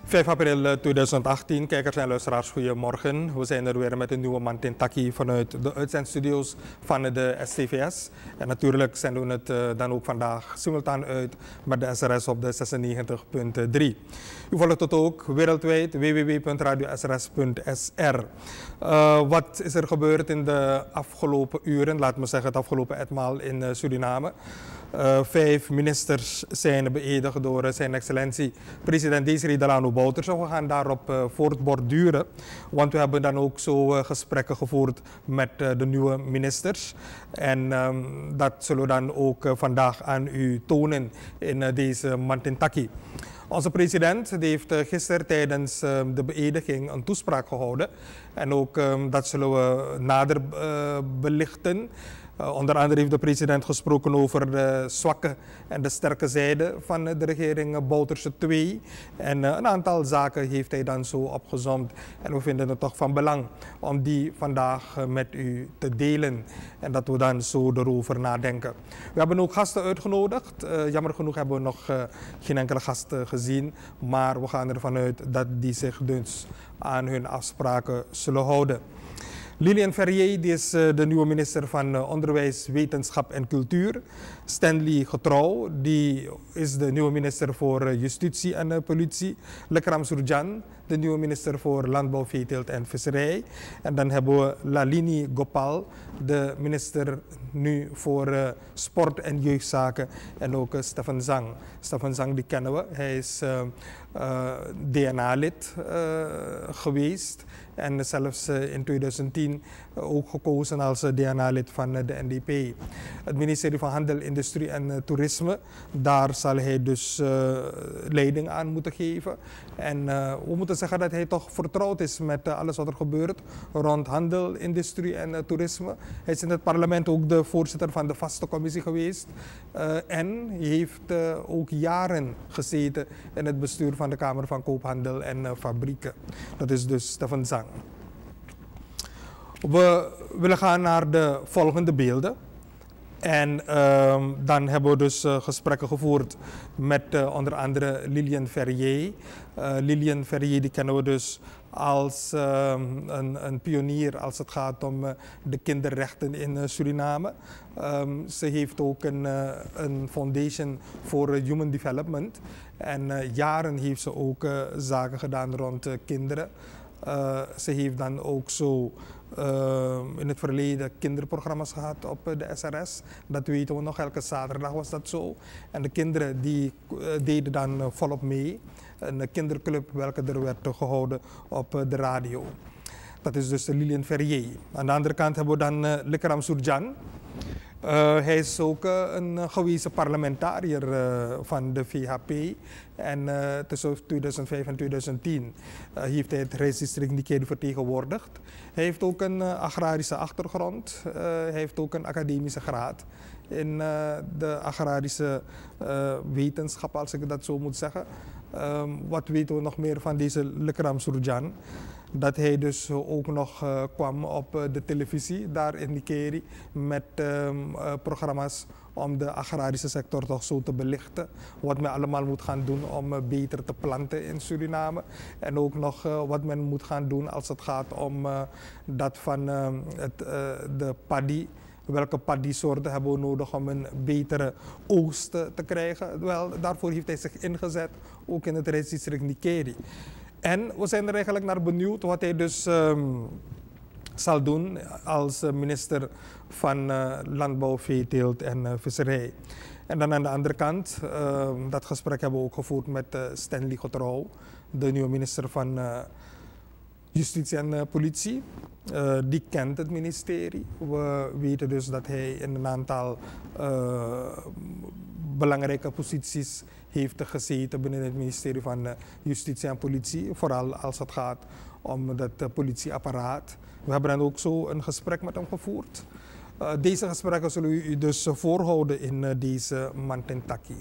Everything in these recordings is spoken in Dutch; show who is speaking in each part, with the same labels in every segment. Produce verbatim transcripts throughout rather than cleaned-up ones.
Speaker 1: vijf april tweeduizend achttien, kijkers en luisteraars, goedemorgen. We zijn er weer met een nieuwe Mantintaki vanuit de uitzendstudio's van de S T V S. En natuurlijk zenden we het uh, dan ook vandaag simultaan uit met de S R S op de zesennegentig punt drie. U volgt het ook wereldwijd, w w w punt radio s r s punt s r. Uh, wat is er gebeurd in de afgelopen uren, laat me zeggen het afgelopen etmaal in uh, Suriname? Uh, vijf ministers zijn beëdigd door uh, zijn excellentie president Desiree Delano Bouterse. We gaan daarop uh, voortborduren, want we hebben dan ook zo uh, gesprekken gevoerd met uh, de nieuwe ministers. En um, dat zullen we dan ook uh, vandaag aan u tonen in uh, deze Mantintaki. Onze president die heeft uh, gisteren tijdens uh, de beëdiging een toespraak gehouden. En ook um, dat zullen we nader uh, belichten. Uh, onder andere heeft de president gesproken over de zwakke en de sterke zijde van de regering Bouterse twee. En uh, een aantal zaken heeft hij dan zo opgezomd. En we vinden het toch van belang om die vandaag uh, met u te delen. En dat we dan zo erover nadenken. We hebben ook gasten uitgenodigd. Uh, jammer genoeg hebben we nog uh, geen enkele gast uh, gezien. Maar we gaan ervan uit dat die zich dus aan hun afspraken zullen houden. Lilian Ferrier die is uh, de nieuwe minister van uh, Onderwijs, Wetenschap en Cultuur. Stanley Getrouw die is de nieuwe minister voor uh, Justitie en uh, Politie. Lekram Surjan, de nieuwe minister voor Landbouw, Veeteelt en Visserij. En dan hebben we Lalini Gopal, de minister nu voor uh, Sport en Jeugdzaken. En ook uh, Stefan Zang. Stefan Zang die kennen we. Hij is uh, uh, D N A-lid uh, geweest. En zelfs uh, in tweeduizend tien uh, ook gekozen als uh, D N A-lid van uh, de N D P. Het ministerie van Handel, Industrie en uh, Toerisme, daar zal hij dus uh, leiding aan moeten geven. En uh, we moeten zeggen dat hij toch vertrouwd is met uh, alles wat er gebeurt rond handel, industrie en uh, toerisme. Hij is in het parlement ook de voorzitter van de vaste commissie geweest. Uh, en hij heeft uh, ook jaren gezeten in het bestuur van de Kamer van Koophandel en uh, Fabrieken. Dat is dus Stefan Zang. We willen gaan naar de volgende beelden. En uh, dan hebben we dus uh, gesprekken gevoerd met uh, onder andere Lilian Ferrier. Uh, Lilian Ferrier die kennen we dus als uh, een, een pionier als het gaat om uh, de kinderrechten in uh, Suriname. Um, ze heeft ook een, uh, een foundation voor uh, human development. En uh, jaren heeft ze ook uh, zaken gedaan rond uh, kinderen. Uh, ze heeft dan ook zo uh, in het verleden kinderprogramma's gehad op uh, de S R S. Dat weten we nog, elke zaterdag was dat zo. En de kinderen die uh, deden dan uh, volop mee. Een uh, kinderclub welke er werd uh, gehouden op uh, de radio. Dat is dus uh, Lilian Ferrier. Aan de andere kant hebben we dan uh, Lekram Surjan. Uh, hij is ook uh, een uh, gewezen parlementariër uh, van de V H P. En uh, tussen tweeduizend vijf en tweeduizend tien uh, heeft hij het Rijksdistrict Nikeri vertegenwoordigd. Hij heeft ook een uh, agrarische achtergrond. Uh, hij heeft ook een academische graad in uh, de agrarische uh, wetenschap, als ik dat zo moet zeggen. Um, wat weten we nog meer van deze Lekram Surjan? Dat hij dus ook nog uh, kwam op uh, de televisie daar in Nikeri met um, uh, programma's om de agrarische sector toch zo te belichten. Wat men allemaal moet gaan doen om uh, beter te planten in Suriname. En ook nog uh, wat men moet gaan doen als het gaat om uh, dat van uh, het, uh, de paddy. Welke paddy-soorten hebben we nodig om een betere oogst te krijgen? Wel, daarvoor heeft hij zich ingezet, ook in het Rijksdistrict Nikeri. En we zijn er eigenlijk naar benieuwd wat hij dus um, zal doen als minister van uh, Landbouw, Veeteelt en uh, Visserij. En dan aan de andere kant, uh, dat gesprek hebben we ook gevoerd met uh, Stanley Getrouw, de nieuwe minister van uh, Justitie en uh, Politie. Uh, die kent het ministerie. We weten dus dat hij in een aantal uh, belangrijke posities heeft gezeten binnen het ministerie van uh, Justitie en Politie. Vooral als het gaat om het uh, politieapparaat. We hebben dan ook zo een gesprek met hem gevoerd. Uh, deze gesprekken zullen we u dus uh, voorhouden in uh, deze Mantintaki.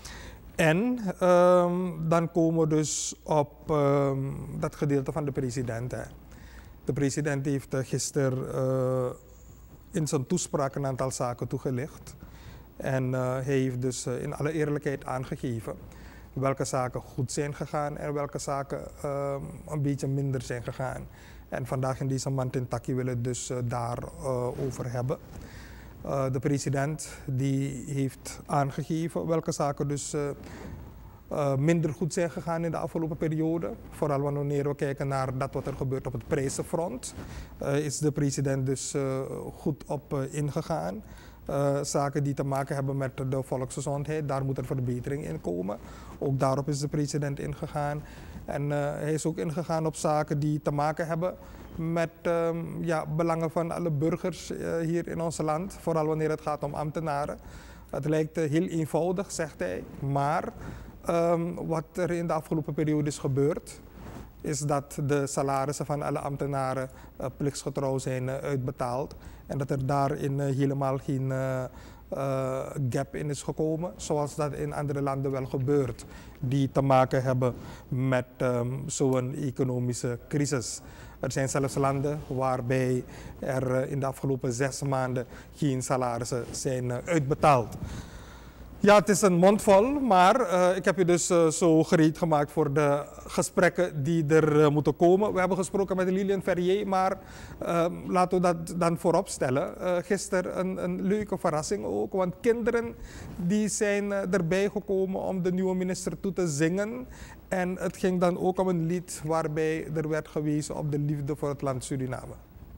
Speaker 1: En um, dan komen we dus op um, dat gedeelte van de president. Hè. De president heeft uh, gisteren uh, in zijn toespraak een aantal zaken toegelicht. En uh, hij heeft dus uh, in alle eerlijkheid aangegeven welke zaken goed zijn gegaan en welke zaken uh, een beetje minder zijn gegaan. En vandaag in deze Mantintaki willen we het dus uh, daarover uh, hebben. Uh, de president die heeft aangegeven welke zaken dus uh, uh, minder goed zijn gegaan in de afgelopen periode. Vooral wanneer we kijken naar dat wat er gebeurt op het prijzenfront, uh, is de president dus uh, goed op uh, ingegaan. Uh, zaken die te maken hebben met de volksgezondheid, daar moet er verbetering in komen. Ook daarop is de president ingegaan. En uh, hij is ook ingegaan op zaken die te maken hebben met um, ja, belangen van alle burgers uh, hier in ons land. Vooral wanneer het gaat om ambtenaren. Het lijkt uh, heel eenvoudig, zegt hij. Maar um, wat er in de afgelopen periode is gebeurd, is dat de salarissen van alle ambtenaren uh, plichtsgetrouw zijn uh, uitbetaald. En dat er daarin uh, helemaal geen uh, uh, gap in is gekomen, zoals dat in andere landen wel gebeurt, die te maken hebben met um, zo'n economische crisis. Er zijn zelfs landen waarbij er uh, in de afgelopen zes maanden geen salarissen zijn uh, uitbetaald. Ja, het is een mondvol, maar uh, ik heb je dus uh, zo gereed gemaakt voor de gesprekken die er uh, moeten komen. We hebben gesproken met Lilian Ferrier, maar uh, laten we dat dan voorop stellen. Uh, gisteren een, een leuke verrassing ook, want kinderen die zijn uh, erbij gekomen om de nieuwe minister toe te zingen. En het ging dan ook om een lied waarbij er werd gewezen op de liefde voor het land Suriname.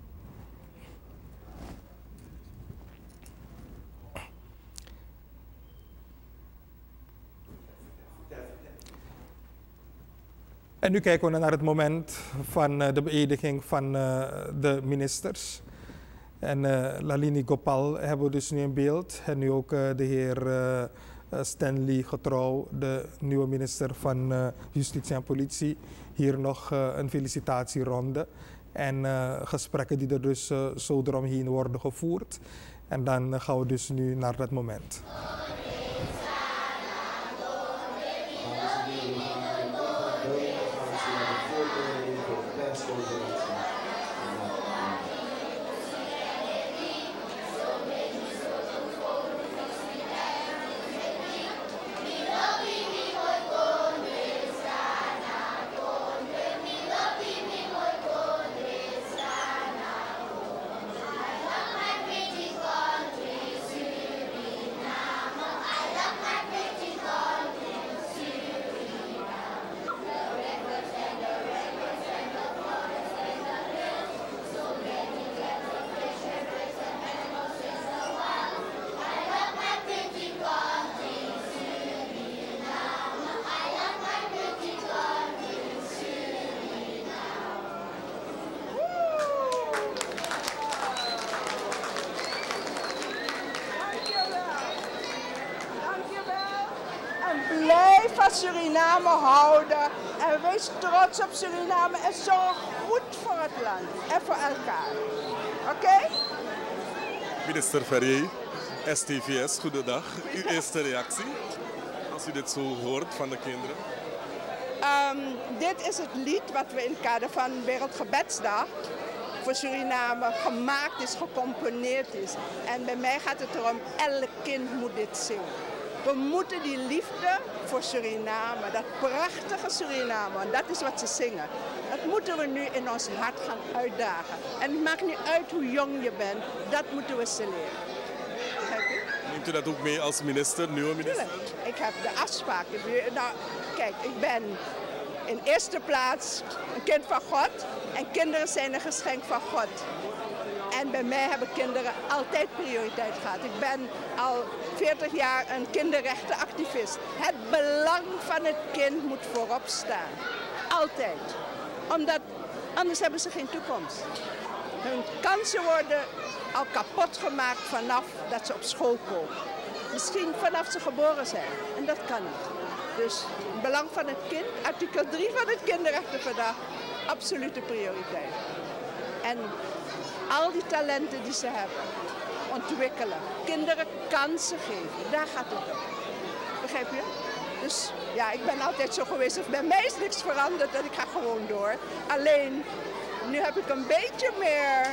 Speaker 1: En nu kijken we naar het moment van de beëdiging van uh, de ministers. En uh, Lalini Gopal hebben we dus nu in beeld. En nu ook uh, de heer uh, Stanley Getrouw, de nieuwe minister van uh, Justitie en Politie. Hier nog uh, een felicitatieronde. En uh, gesprekken die er dus uh, zo eromheen worden gevoerd. En dan uh, gaan we dus nu naar dat moment.
Speaker 2: Suriname houden en wees trots op Suriname en zorg goed voor het land en voor elkaar. Oké? Okay?
Speaker 3: Minister Ferrier, S T V S, goedendag. Uw eerste reactie als u dit zo hoort van de kinderen?
Speaker 2: Um, dit is het lied wat we in het kader van Wereldgebedsdag voor Suriname gemaakt is, gecomponeerd is. En bij mij gaat het erom, elk kind moet dit zingen. We moeten die liefde voor Suriname, dat prachtige Suriname, en dat is wat ze zingen. Dat moeten we nu in ons hart gaan uitdagen. En het maakt niet uit hoe jong je bent, dat moeten we ze leren. Begrijp je?
Speaker 3: Neemt u dat ook mee als minister, nieuwe minister?
Speaker 2: Tuurlijk. Ik heb de afspraak. Nou, kijk, ik ben in eerste plaats een kind van God en kinderen zijn een geschenk van God. En bij mij hebben kinderen altijd prioriteit gehad. Ik ben al veertig jaar een kinderrechtenactivist. Het belang van het kind moet voorop staan. Altijd. Omdat anders hebben ze geen toekomst. Hun kansen worden al kapot gemaakt vanaf dat ze op school komen. Misschien vanaf ze geboren zijn. En dat kan niet. Dus het belang van het kind, artikel drie van het Kinderrechtenverdrag, absolute prioriteit. En al die talenten die ze hebben, ontwikkelen. Kinderen kansen geven, daar gaat het om. Begrijp je? Dus ja, ik ben altijd zo geweest. Dus bij mij is niks veranderd en ik ga gewoon door. Alleen, nu heb ik een beetje meer,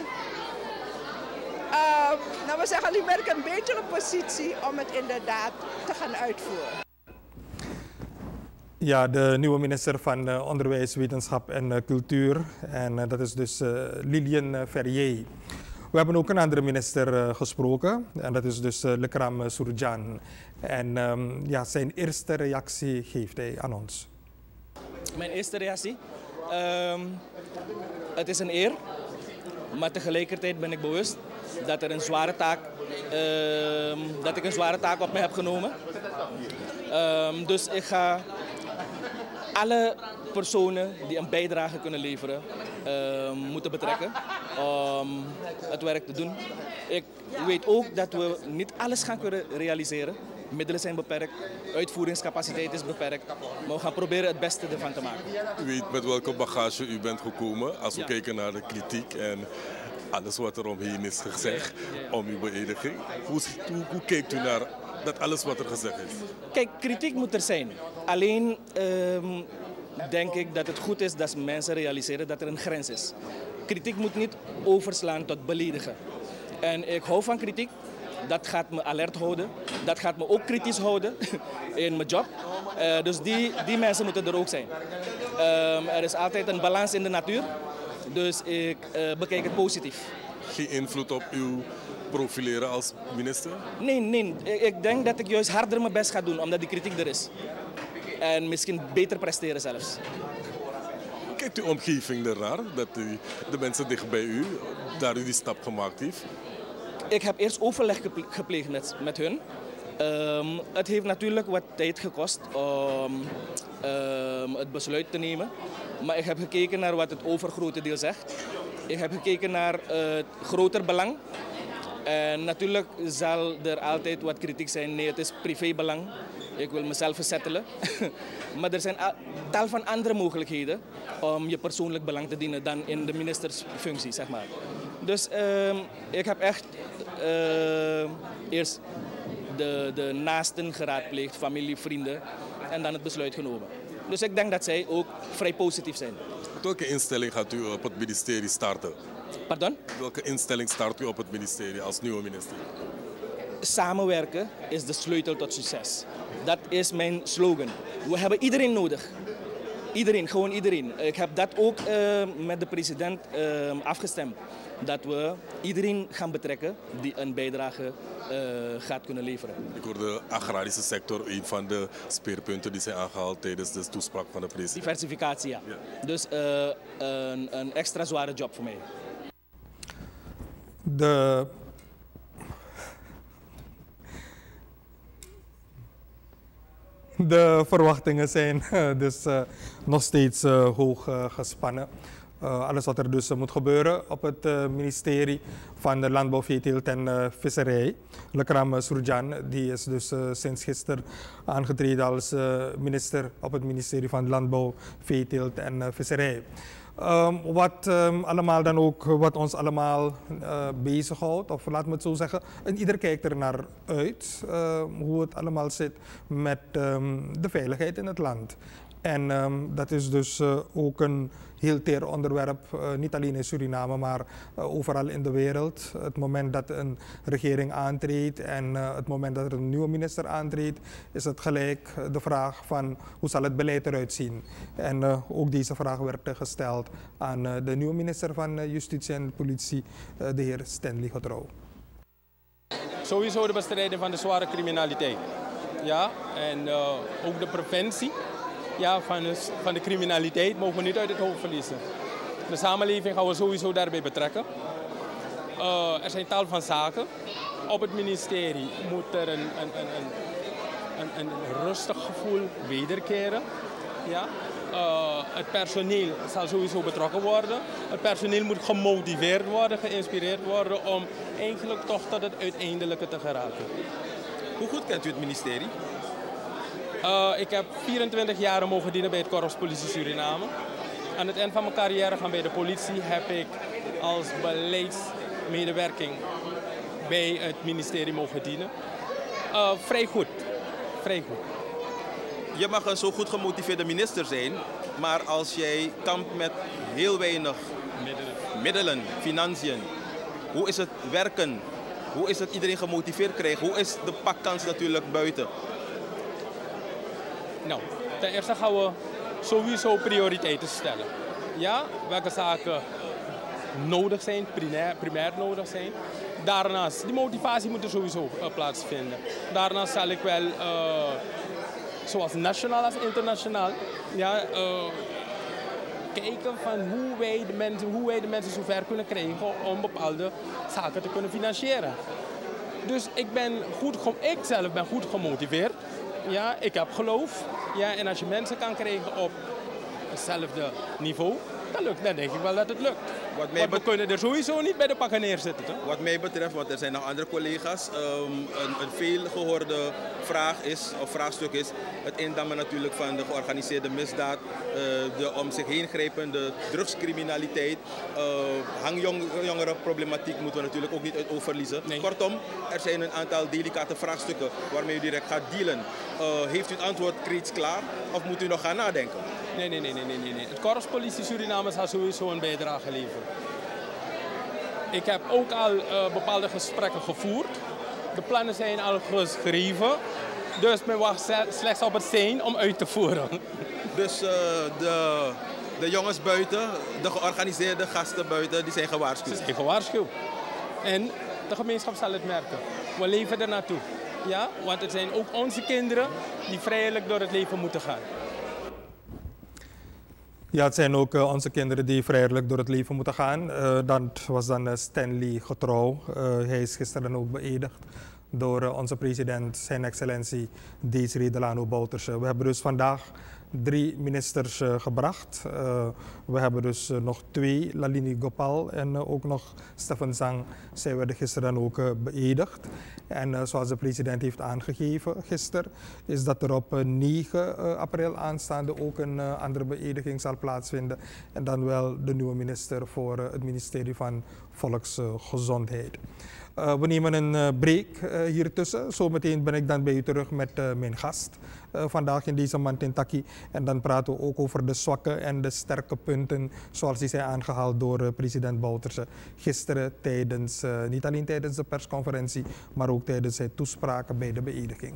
Speaker 2: uh, nou we zeggen, nu ben ik een betere positie om het inderdaad te gaan uitvoeren.
Speaker 1: Ja, de nieuwe minister van uh, Onderwijs, Wetenschap en uh, Cultuur. En uh, dat is dus uh, Lilian Verrier. We hebben ook een andere minister uh, gesproken. En dat is dus uh, Lekram Surjan. En um, ja, zijn eerste reactie geeft hij aan ons.
Speaker 4: Mijn eerste reactie? Um, het is een eer. Maar tegelijkertijd ben ik bewust dat, er een zware taak, uh, dat ik een zware taak op mij heb genomen. Um, dus ik ga alle personen die een bijdrage kunnen leveren, uh, moeten betrekken om het werk te doen. Ik weet ook dat we niet alles gaan kunnen realiseren. Middelen zijn beperkt, uitvoeringscapaciteit is beperkt, maar we gaan proberen het beste ervan te maken.
Speaker 3: U weet met welke bagage u bent gekomen als we ja. kijken naar de kritiek en alles wat er omheen is gezegd ja, ja, ja. om uw beëdiging. Hoe, hoe, hoe kijkt u naar dat alles wat er gezegd is?
Speaker 4: Kijk, kritiek moet er zijn. Alleen um, denk ik dat het goed is dat mensen realiseren dat er een grens is. Kritiek moet niet overslaan tot beledigen. En ik hou van kritiek. Dat gaat me alert houden. Dat gaat me ook kritisch houden in mijn job. Uh, dus die, die mensen moeten er ook zijn. Um, er is altijd een balans in de natuur. Dus ik uh, bekijk het positief.
Speaker 3: Geen invloed op uw profileren als minister?
Speaker 4: Nee, nee. Ik denk dat ik juist harder mijn best ga doen, omdat die kritiek er is. En misschien beter presteren zelfs.
Speaker 3: Kijkt uw omgeving ernaar, dat u, de mensen dicht bij u, daar u die stap gemaakt heeft?
Speaker 4: Ik heb eerst overleg gepleegd met, met hun. Um, het heeft natuurlijk wat tijd gekost om um, het besluit te nemen. Maar ik heb gekeken naar wat het overgrote deel zegt. Ik heb gekeken naar uh, het groter belang. En natuurlijk zal er altijd wat kritiek zijn. Nee, het is privébelang. Ik wil mezelf verzettelen. Maar er zijn tal van andere mogelijkheden om je persoonlijk belang te dienen dan in de ministersfunctie, zeg maar. Dus uh, ik heb echt uh, eerst de, de naasten geraadpleegd, familie, vrienden, en dan het besluit genomen. Dus ik denk dat zij ook vrij positief zijn.
Speaker 3: Welke instelling gaat u op het ministerie starten?
Speaker 4: Pardon?
Speaker 3: Welke instelling start u op het ministerie als nieuwe minister?
Speaker 4: Samenwerken is de sleutel tot succes. Dat is mijn slogan. We hebben iedereen nodig. Iedereen, gewoon iedereen. Ik heb dat ook uh, met de president uh, afgestemd. Dat we iedereen gaan betrekken die een bijdrage uh, gaat kunnen leveren.
Speaker 3: Ik hoor de agrarische sector een van de speerpunten die zijn aangehaald tijdens de toespraak van de president.
Speaker 4: Diversificatie, ja. ja. Dus uh, een, een extra zware job voor mij.
Speaker 1: De De verwachtingen zijn uh, dus uh, nog steeds uh, hoog uh, gespannen. Uh, alles wat er dus uh, moet gebeuren op het uh, ministerie van de Landbouw, Veeteelt en uh, Visserij. Lekram Surjan, die is dus uh, sinds gisteren aangetreden als uh, minister op het ministerie van Landbouw, Veeteelt en uh, Visserij. Um, wat um, allemaal dan ook, wat ons allemaal uh, bezighoudt, of laat me het zo zeggen, en ieder kijkt er naar uit uh, hoe het allemaal zit met um, de veiligheid in het land. En um, dat is dus uh, ook een heel teer onderwerp, uh, niet alleen in Suriname, maar uh, overal in de wereld. Het moment dat een regering aantreedt en uh, het moment dat er een nieuwe minister aantreedt, is het gelijk de vraag van hoe zal het beleid eruit zien. En uh, ook deze vraag werd uh, gesteld aan uh, de nieuwe minister van uh, Justitie en Politie, uh, de heer Stanley Godreau.
Speaker 5: Sowieso de bestrijding van de zware criminaliteit. Ja, en uh, ook de preventie. Ja, van, de, van de criminaliteit mogen we niet uit het hoofd verliezen. De samenleving gaan we sowieso daarbij betrekken. Uh, er zijn tal van zaken. Op het ministerie moet er een, een, een, een, een, een rustig gevoel wederkeren. Ja? Uh, het personeel zal sowieso betrokken worden. Het personeel moet gemotiveerd worden, geïnspireerd worden om eigenlijk toch tot het uiteindelijke te geraken.
Speaker 6: Hoe goed kent u het ministerie?
Speaker 5: Uh, ik heb vierentwintig jaar mogen dienen bij het Korps Politie Suriname. Aan het eind van mijn carrière gaan bij de politie heb ik als beleidsmedewerking bij het ministerie mogen dienen. Uh, vrij goed. Vrij goed.
Speaker 6: Je mag een zo goed gemotiveerde minister zijn, maar als jij kampt met heel weinig middelen, middelen financiën, hoe is het werken? Hoe is het iedereen gemotiveerd krijgen? Hoe is de pakkans natuurlijk buiten?
Speaker 5: Nou, ten eerste gaan we sowieso prioriteiten stellen. Ja, welke zaken nodig zijn, primair, primair nodig zijn. Daarnaast, die motivatie moet er sowieso uh, plaatsvinden. Daarnaast zal ik wel, uh, zoals nationaal als internationaal, ja, uh, kijken van hoe wij, de mensen, hoe wij de mensen zover kunnen krijgen om bepaalde zaken te kunnen financieren. Dus ik ben goed, ik zelf ben goed gemotiveerd. Ja, ik heb geloof. Ja, en als je mensen kan krijgen op hetzelfde niveau, dan, lukt, dan denk ik wel dat het lukt. Wat mij want we kunnen er sowieso niet bij de pakken neerzitten. Toch?
Speaker 6: Wat mij betreft, want er zijn nog andere collega's, um, een, een veel gehoorde vraag is, of vraagstuk is het indammen natuurlijk van de georganiseerde misdaad, uh, de om zich heen grijpende drugscriminaliteit, uh, hangjongeren-problematiek moeten we natuurlijk ook niet uit oog verliezen. Nee. Kortom, er zijn een aantal delicate vraagstukken waarmee u direct gaat dealen. Uh, heeft u het antwoord reeds klaar of moet u nog gaan nadenken?
Speaker 5: Nee, nee, nee, nee, nee, nee. Het Korps Politie Suriname zal sowieso een bijdrage leveren. Ik heb ook al uh, bepaalde gesprekken gevoerd. De plannen zijn al geschreven. Dus men wacht slechts op het zijn om uit te voeren.
Speaker 6: Dus uh, de, de jongens buiten, de georganiseerde gasten buiten, die zijn gewaarschuwd?
Speaker 5: Ze zijn gewaarschuwd. En de gemeenschap zal het merken. We leven er naartoe. Ja? Want het zijn ook onze kinderen die vrijelijk door het leven moeten gaan.
Speaker 1: Ja, het zijn ook uh, onze kinderen die vrijelijk door het leven moeten gaan. Uh, dat was dan uh, Stanley Getrouw. Uh, hij is gisteren ook beëdigd door uh, onze president, zijn excellentie Desiree Delano Bouterse. We hebben dus vandaag drie ministers uh, gebracht. Uh, we hebben dus uh, nog twee, Lalini Gopal en uh, ook nog Stefan Zang. Zij werden gisteren ook uh, beëdigd. En uh, zoals de president heeft aangegeven gisteren, is dat er op uh, negen uh, april aanstaande ook een uh, andere beëdiging zal plaatsvinden. En dan wel de nieuwe minister voor uh, het ministerie van Volksgezondheid. Uh, we nemen een uh, break uh, hier tussen. Zometeen ben ik dan bij u terug met uh, mijn gast uh, vandaag in deze Mantintaki. En dan praten we ook over de zwakke en de sterke punten zoals die zijn aangehaald door uh, president Bouterse gisteren tijdens, uh, niet alleen tijdens de persconferentie, maar ook tijdens zijn toespraken bij de beëdiging.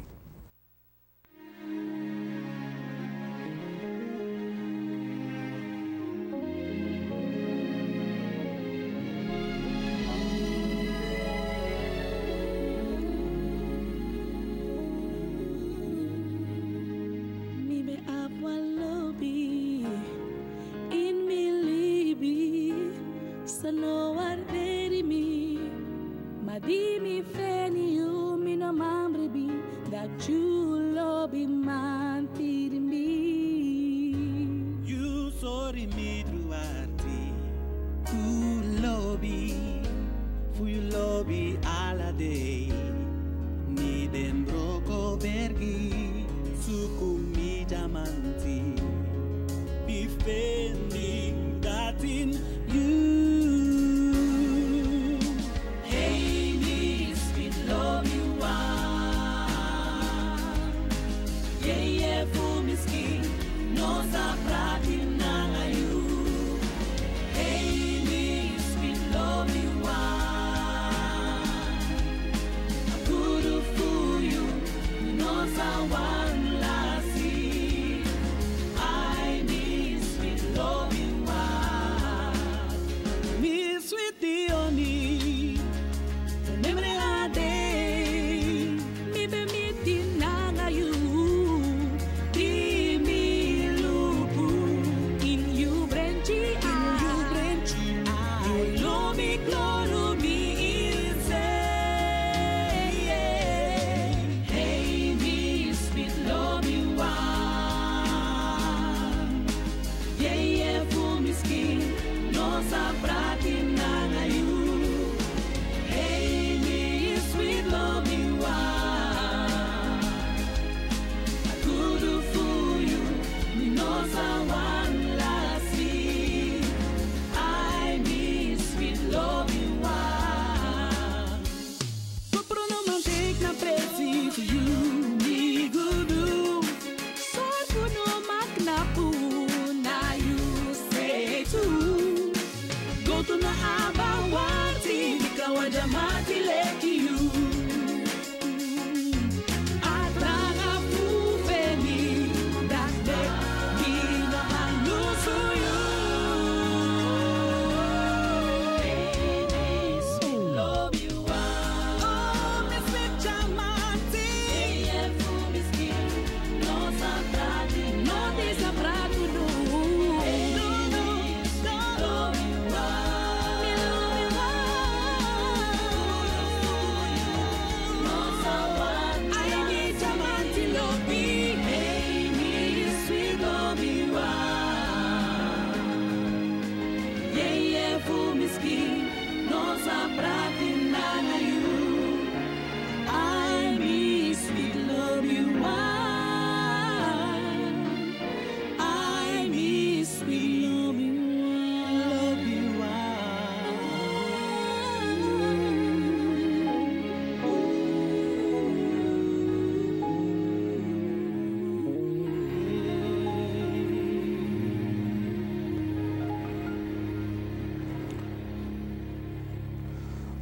Speaker 7: Go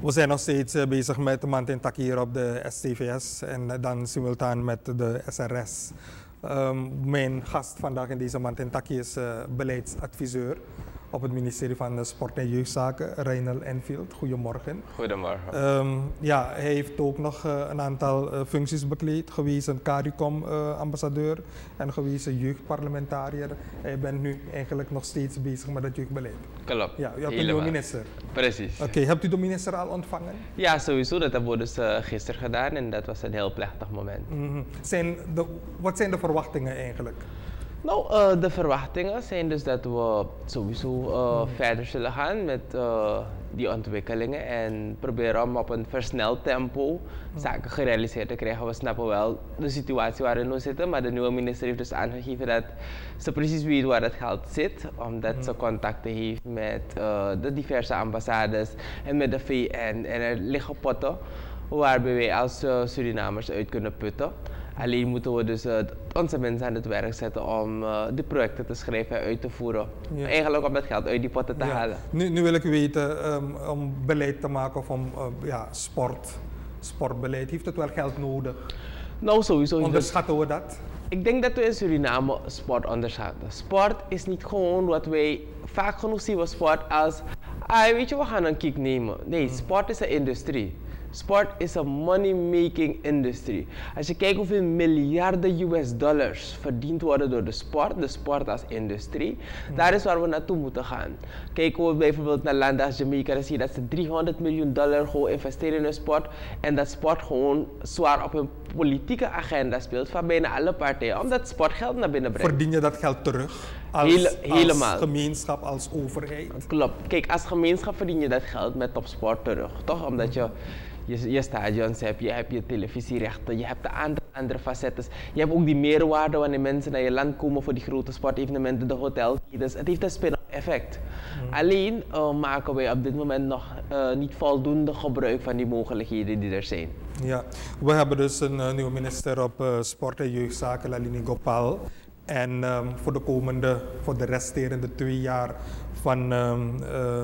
Speaker 1: We zijn nog steeds uh, bezig met de Mantentaki hier op de S T V S en uh, dan simultaan met de S R S. Um, mijn gast vandaag in deze Mantentaki is uh, beleidsadviseur op het ministerie van Sport en Jeugdzaken, Reinel Enfield. Goedemorgen.
Speaker 7: Goedemorgen.
Speaker 1: Um, ja, hij heeft ook nog uh, een aantal uh, functies bekleed, geweest een CARICOM-ambassadeur uh, en geweest een jeugdparlementariër. Hij bent nu eigenlijk nog steeds bezig met het jeugdbeleid.
Speaker 7: Klopt.
Speaker 1: Ja, u hebt een nieuwe minister.
Speaker 7: Precies.
Speaker 1: Oké, okay, hebt u de minister al ontvangen?
Speaker 7: Ja, sowieso. Dat hebben we dus uh, gisteren gedaan en dat was een heel plechtig moment.
Speaker 1: Mm-hmm. zijn de, wat zijn de verwachtingen eigenlijk?
Speaker 7: Nou, uh, de verwachtingen zijn dus dat we sowieso uh, hmm. verder zullen gaan met uh, die ontwikkelingen en proberen om op een versneld tempo hmm. zaken gerealiseerd te krijgen. We snappen wel de situatie waarin we zitten, maar de nieuwe minister heeft dus aangegeven dat ze precies weet waar het geld zit, omdat hmm. ze contacten heeft met uh, de diverse ambassades en met de V N. En er liggen potten waarbij wij als uh, Surinamers uit kunnen putten. Alleen moeten we dus uh, onze mensen aan het werk zetten om uh, de projecten te schrijven en uit te voeren. Ja. Eigenlijk om dat geld uit die potten te ja. halen.
Speaker 1: Nu, nu wil ik weten, um, om beleid te maken of om uh, ja, sport, sportbeleid, heeft het wel geld nodig?
Speaker 7: Nou, sowieso.
Speaker 1: Onderschatten we dat?
Speaker 7: Ik denk dat we in Suriname sport onderschatten. Sport is niet gewoon wat wij vaak genoeg zien we sport als, ah, weet je, we gaan een kick nemen. Nee, mm. sport is een industrie. Sport is een money-making industry. Als je kijkt hoeveel miljarden U S dollars verdiend worden door de sport, de sport als industrie, hmm. daar is waar we naartoe moeten gaan. Kijken we bijvoorbeeld naar landen als Jamaica, dan zie je dat ze driehonderd miljoen dollar gewoon investeren in de sport en dat sport gewoon zwaar op hun politieke agenda speelt van bijna alle partijen, omdat sport geld naar binnen brengt.
Speaker 1: Verdien je dat geld terug? Als,
Speaker 7: Hele, helemaal.
Speaker 1: Als gemeenschap, als overheid?
Speaker 7: Klopt. Kijk, als gemeenschap verdien je dat geld met topsport terug, toch? Omdat je Je, je stadions hebt, je hebt je televisierechten, je hebt de andere, andere facetten. Je hebt ook die meerwaarde wanneer mensen naar je land komen voor die grote sportevenementen, de hotels. Dus het heeft een spin-off effect. Mm. Alleen uh, maken wij op dit moment nog uh, niet voldoende gebruik van die mogelijkheden die er zijn.
Speaker 1: Ja, we hebben dus een uh, nieuwe minister op uh, Sport en Jeugdzaken, Lalini Gopal. En um, voor de komende, voor de resterende twee jaar van um, uh,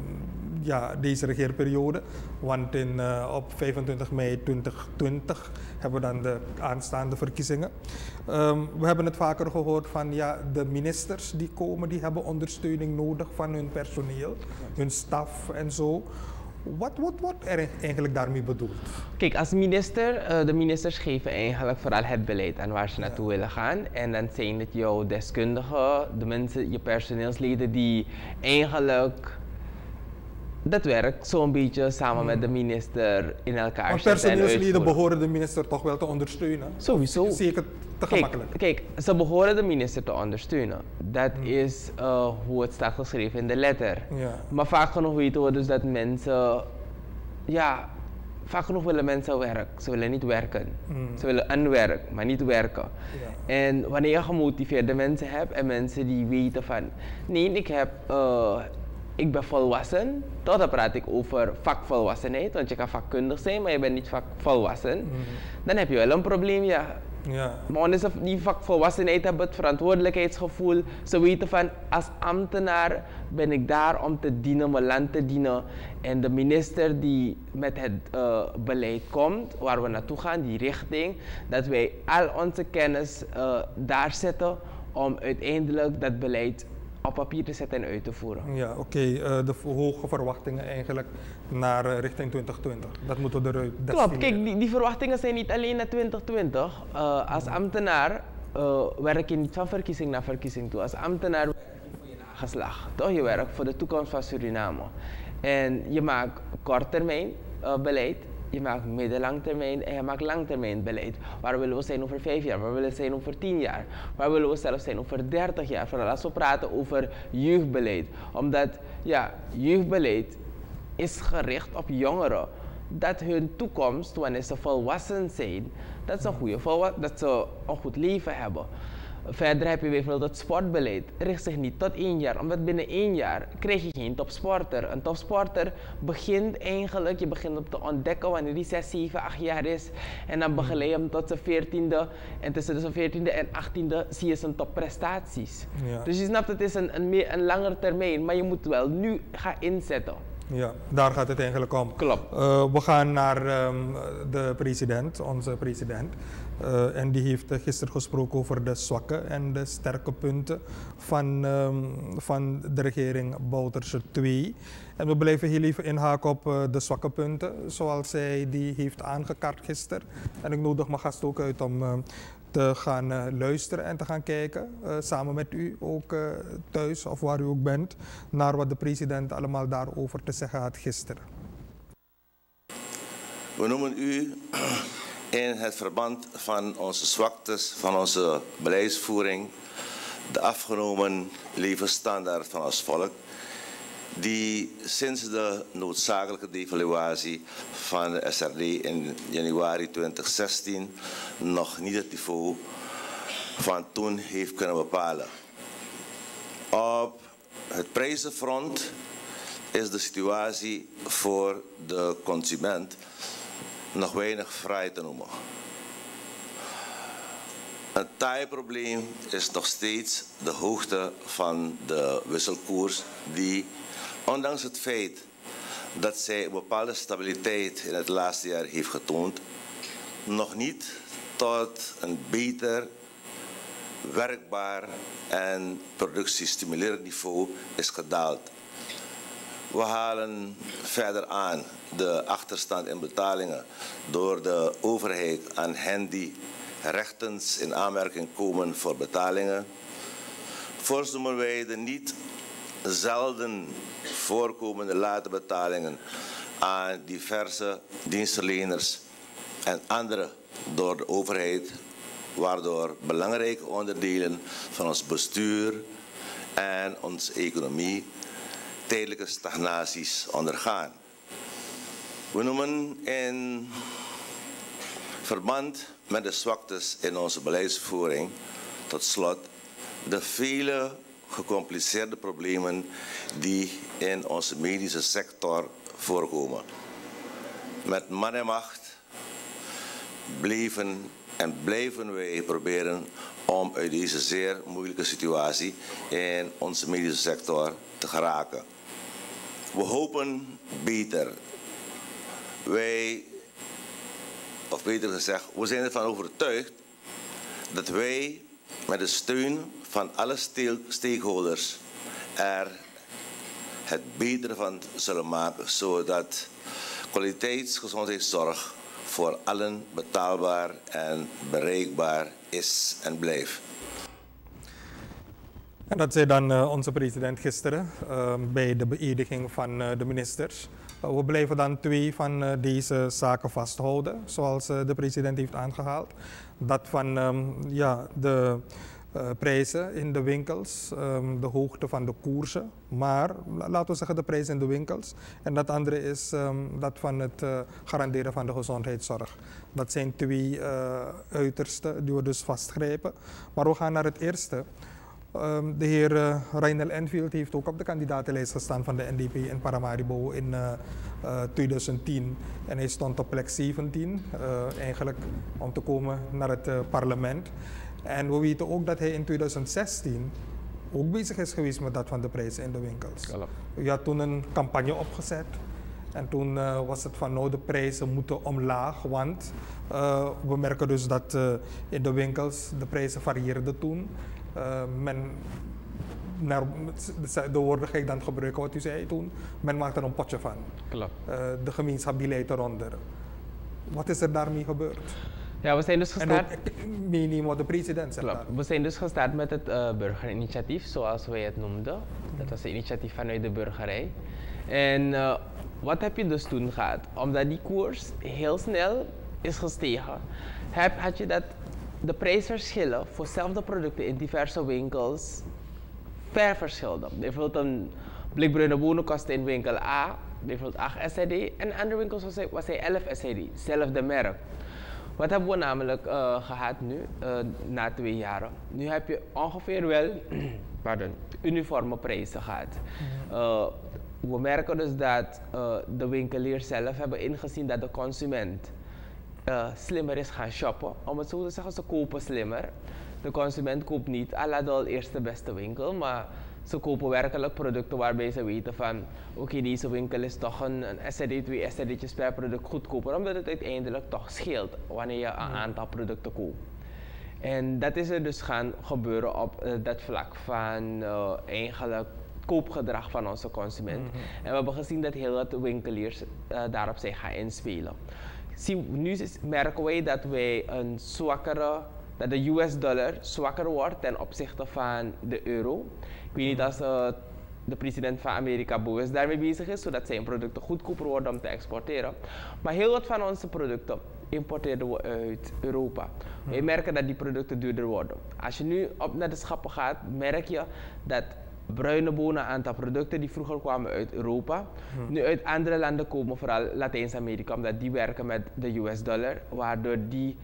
Speaker 1: ja, deze regeerperiode. Want in, uh, op vijfentwintig mei tweeduizend twintig hebben we dan de aanstaande verkiezingen. Um, we hebben het vaker gehoord van ja, de ministers die komen, die hebben ondersteuning nodig van hun personeel, hun staf en zo. Wat wordt wat er eigenlijk daarmee bedoeld?
Speaker 7: Kijk, als minister, uh, de ministers geven eigenlijk vooral het beleid aan waar ze naartoe ja. willen gaan. En dan zijn het jouw deskundigen, de mensen, je personeelsleden die eigenlijk dat werkt zo'n beetje samen hmm. met de minister in elkaar
Speaker 1: zetten. Maar personeelsleden behoren de minister toch wel te ondersteunen?
Speaker 7: Sowieso.
Speaker 1: Zie ik het te gemakkelijk?
Speaker 7: Kijk, kijk, ze behoren de minister te ondersteunen. Dat hmm. is uh, hoe het staat geschreven in de letter.
Speaker 1: Ja. Maar
Speaker 7: vaak genoeg weten we dus dat mensen, ja, vaak genoeg willen mensen werk. Ze willen niet werken. Hmm. Ze willen een werk, maar niet werken. Ja. En wanneer je gemotiveerde mensen hebt en mensen die weten van, nee, ik heb Uh, ik ben volwassen, toch dan praat ik over vakvolwassenheid, want je kan vakkundig zijn, maar je bent niet vakvolwassen. Mm-hmm. Dan heb je wel een probleem, ja.
Speaker 1: Ja.
Speaker 7: Maar wanneer ze die vakvolwassenheid hebben, het verantwoordelijkheidsgevoel, ze weten van als ambtenaar ben ik daar om te dienen, mijn land te dienen. En de minister die met het uh, beleid komt, waar we naartoe gaan, die richting, dat wij al onze kennis uh, daar zetten om uiteindelijk dat beleid op papier te zetten en uit te voeren.
Speaker 1: Ja, oké. Okay. Uh, de hoge verwachtingen eigenlijk naar uh, richting twintig twintig. Dat moeten we eruit destineren.
Speaker 7: Klopt. Kijk, die, die verwachtingen zijn niet alleen naar twintig twintig. Uh, als ambtenaar uh, werk je niet van verkiezing naar verkiezing toe. Als ambtenaar werk je voor je nageslacht. Toch? Je werkt voor de toekomst van Suriname. En je maakt korttermijn uh, beleid. Je maakt middellang termijn en je maakt langtermijn beleid. Waar willen we zijn over vijf jaar? Waar willen we zijn over tien jaar? Waar willen we zelfs zijn over dertig jaar? Vooral als we praten over jeugdbeleid. Omdat ja, jeugdbeleid is gericht op jongeren. Dat hun toekomst, wanneer ze volwassen zijn, dat ze een, goede volwa- dat ze een goed leven hebben. Verder heb je bijvoorbeeld het sportbeleid. Richt zich niet tot één jaar, omdat binnen één jaar krijg je geen topsporter. Een topsporter begint eigenlijk, je begint hem te ontdekken wanneer hij zes, zeven, acht jaar is. En dan begeleid je hem tot zijn veertiende. En tussen zijn veertiende en achttiende zie je zijn topprestaties. Ja. Dus je snapt, het is een, een, meer, een langer termijn, maar je moet wel nu gaan inzetten.
Speaker 1: Ja, daar gaat het eigenlijk om.
Speaker 7: Klopt.
Speaker 1: Uh, we gaan naar um, de president, onze president. Uh, en die heeft uh, gisteren gesproken over de zwakke en de sterke punten van, um, van de regering Bouterse twee. En we blijven heel even inhaken op uh, de zwakke punten, zoals zij die heeft aangekaart gisteren. En ik nodig mijn gast ook uit om uh, te gaan uh, luisteren en te gaan kijken, uh, samen met u ook uh, thuis of waar u ook bent, naar wat de president allemaal daarover te zeggen had gisteren.
Speaker 8: We noemen u in het verband van onze zwaktes, van onze beleidsvoering, de afgenomen levensstandaard van ons volk, die sinds de noodzakelijke devaluatie van de S R D in januari twintig zestien nog niet het niveau van toen heeft kunnen bepalen. Op het prijzenfront is de situatie voor de consument nog weinig fraai te noemen. Een taai probleem is nog steeds de hoogte van de wisselkoers die, ondanks het feit dat zij een bepaalde stabiliteit in het laatste jaar heeft getoond, nog niet tot een beter, werkbaar en productiestimulerend niveau is gedaald. We halen verder aan de achterstand in betalingen door de overheid aan hen die rechtens in aanmerking komen voor betalingen. Voorts noemen wij de niet zelden voorkomende late betalingen aan diverse dienstverleners en andere door de overheid, waardoor belangrijke onderdelen van ons bestuur en onze economie tijdelijke stagnaties ondergaan. We noemen in verband met de zwaktes in onze beleidsvoering tot slot de vele gecompliceerde problemen die in onze medische sector voorkomen. Met man en macht bleven en blijven wij proberen om uit deze zeer moeilijke situatie in onze medische sector te geraken. We hopen beter. Wij, of beter gezegd, we zijn ervan overtuigd dat wij met de steun van alle stakeholders er het beter van zullen maken, zodat kwaliteitsgezondheidszorg voor allen betaalbaar en bereikbaar is en blijft.
Speaker 1: En dat zei dan uh, onze president gisteren uh, bij de beëdiging van uh, de ministers. Uh, we blijven dan twee van uh, deze zaken vasthouden, zoals uh, de president heeft aangehaald. Dat van um, ja, de uh, prijzen in de winkels, um, de hoogte van de koersen, maar laten we zeggen de prijzen in de winkels. En dat andere is um, dat van het uh, garanderen van de gezondheidszorg. Dat zijn twee uh, uitersten die we dus vastgrijpen. Maar we gaan naar het eerste. Um, de heer uh, Reinel Enfield heeft ook op de kandidatenlijst gestaan van de N D P in Paramaribo in uh, uh, twintig tien. En hij stond op plek zeventien, uh, eigenlijk om te komen naar het uh, parlement. En we weten ook dat hij in twintig zestien ook bezig is geweest met dat van de prijzen in de winkels. Hij had toen een campagne opgezet. En toen uh, was het van nou de prijzen moeten omlaag, want uh, we merken dus dat uh, in de winkels de prijzen varieerden toen. Uh, men, naar, de woorden ga ik dan gebruiken wat u zei toen, men maakt er een potje van.
Speaker 7: Klopt.
Speaker 1: Uh, de gemeenschap die leidt eronder. Wat is er daarmee gebeurd?
Speaker 7: Ja, we zijn dus gestart.
Speaker 1: En ook meenemen wat de president zegt.
Speaker 7: Klopt. We zijn dus gestart met het uh, burgerinitiatief, zoals wij het noemden. Dat was een initiatief vanuit de burgerij. En uh, wat heb je dus toen gehad? Omdat die koers heel snel is gestegen, heb, had je dat de prijsverschillen voor dezelfde producten in diverse winkels ver verschilden. Bijvoorbeeld een blik bruine bonen kostte in winkel A bijvoorbeeld acht S I D en in andere winkels was hij, was hij elf S I D, hetzelfde merk. Wat hebben we namelijk uh, gehad nu, uh, na twee jaren? Nu heb je ongeveer wel pardon, uniforme prijzen gehad. Uh, we merken dus dat uh, de winkeliers zelf hebben ingezien dat de consument Uh, slimmer is gaan shoppen. Om het zo te zeggen, ze kopen slimmer. De consument koopt niet à la de eerste beste winkel, maar ze kopen werkelijk producten waarbij ze weten van oké, okay, deze winkel is toch een, een S R D, twee S R D'tjes per product goedkoper, omdat het uiteindelijk toch scheelt wanneer je een aantal producten koopt. En dat is er dus gaan gebeuren op uh, dat vlak van uh, eigenlijk koopgedrag van onze consument. Mm-hmm. En we hebben gezien dat heel wat winkeliers uh, daarop zijn gaan inspelen. Zie, nu merken wij dat wij een zwakkere, dat de U S dollar zwakker wordt ten opzichte van de euro. Ik weet niet als uh, de president van Amerika bewust daarmee bezig is, zodat zijn producten goedkoper worden om te exporteren. Maar heel wat van onze producten importeren we uit Europa. Hmm. Wij merken dat die producten duurder worden. Als je nu op naar de schappen gaat, merk je dat bruine bonen, een aantal producten die vroeger kwamen uit Europa, hmm. nu uit andere landen komen, vooral Latijns-Amerika, omdat die werken met de U S dollar, waardoor die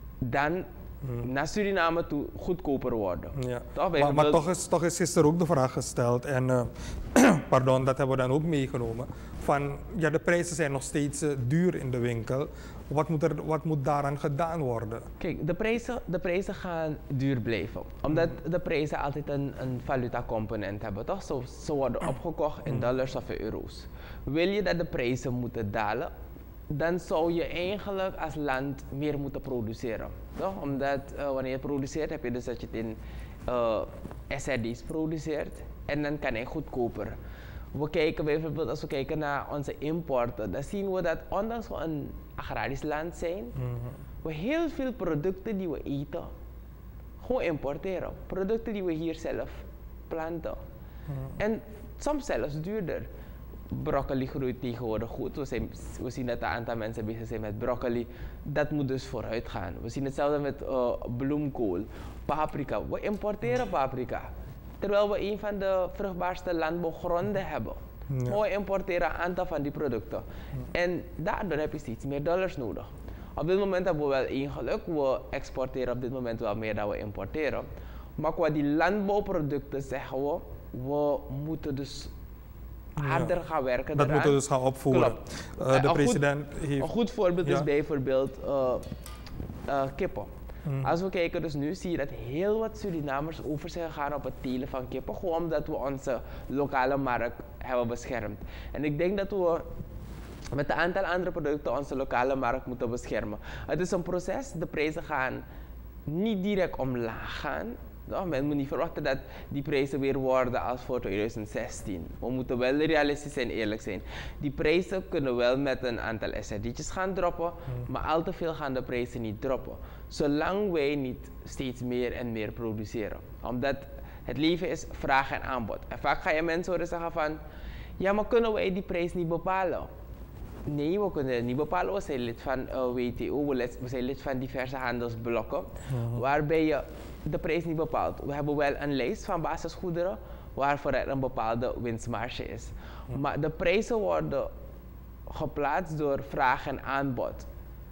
Speaker 7: dan Hmm. naar Suriname toe goedkoper worden.
Speaker 1: Ja. Toch, maar maar toch, is, toch is gisteren ook de vraag gesteld, en uh, pardon, dat hebben we dan ook meegenomen, van ja, de prijzen zijn nog steeds uh, duur in de winkel. Wat moet, er, wat moet daaraan gedaan worden?
Speaker 7: Kijk, de prijzen, de prijzen gaan duur blijven. Omdat hmm. de prijzen altijd een, een valuta-component hebben, toch? Ze, ze worden opgekocht in dollars of in euro's. Wil je dat de prijzen moeten dalen, dan zou je eigenlijk als land meer moeten produceren. Toch? Omdat uh, wanneer je produceert, heb je dus dat je het in uh, S R D's produceert en dan kan hij goedkoper. We kijken bijvoorbeeld, als we kijken naar onze importen, dan zien we dat ondanks we een agrarisch land zijn, mm-hmm. we heel veel producten die we eten, gewoon importeren. Producten die we hier zelf planten. Mm-hmm. En soms zelfs duurder. Broccoli groeit tegenwoordig goed. We, zijn, we zien dat een aantal mensen bezig zijn met broccoli. Dat moet dus vooruit gaan. We zien hetzelfde met uh, bloemkool, paprika. We importeren paprika. Terwijl we een van de vruchtbaarste landbouwgronden hebben. Ja. We importeren een aantal van die producten. Ja. En daardoor heb je steeds meer dollars nodig. Op dit moment hebben we wel één geluk. We exporteren op dit moment wel meer dan we importeren. Maar qua die landbouwproducten zeggen we, we moeten dus harder ja. gaan werken.
Speaker 1: Dat moeten we dus gaan opvoeren. Uh, de
Speaker 7: een
Speaker 1: president
Speaker 7: goed,
Speaker 1: heeft...
Speaker 7: Een goed voorbeeld ja. is bijvoorbeeld uh, uh, kippen. Hmm. Als we kijken dus nu, zie je dat heel wat Surinamers over zijn gegaan op het telen van kippen. Gewoon omdat we onze lokale markt hebben beschermd. En ik denk dat we met een aantal andere producten onze lokale markt moeten beschermen. Het is een proces, de prijzen gaan niet direct omlaag gaan. No, men moet niet verwachten dat die prijzen weer worden als voor twintig zestien. We moeten wel realistisch en eerlijk zijn. Die prijzen kunnen wel met een aantal S R D'tjes gaan droppen, hmm. maar al te veel gaan de prijzen niet droppen. Zolang wij niet steeds meer en meer produceren. Omdat het leven is vraag en aanbod. En vaak ga je mensen horen zeggen van, ja, maar kunnen wij die prijs niet bepalen? Nee, we kunnen het niet bepalen. We zijn lid van uh, W T O, we zijn lid van diverse handelsblokken, hmm. waarbij je de prijs niet bepaalt. We hebben wel een lijst van basisgoederen waarvoor er een bepaalde winstmarge is. Hmm. Maar de prijzen worden geplaatst door vraag en aanbod.